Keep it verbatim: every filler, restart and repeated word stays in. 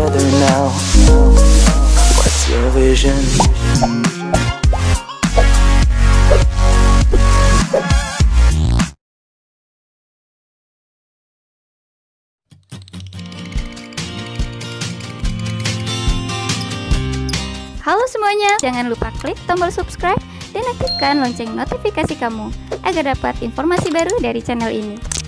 together now. What's your vision? Halo semuanya, jangan lupa klik tombol subscribe dan aktifkan lonceng notifikasi kamu agar dapat informasi baru dari channel ini.